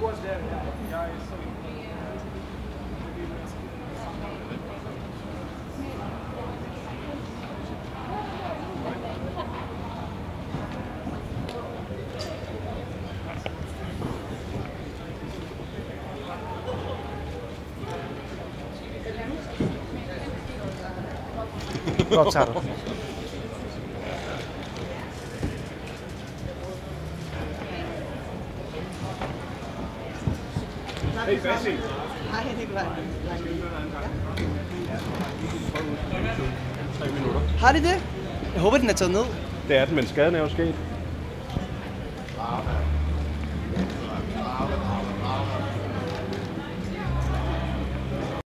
Hvor optager du? Hey, Basil. Hej, Nikolaj. 3 minutter. Har de det? Jeg håber, den er taget ned. Det er den, men skaden er jo sket.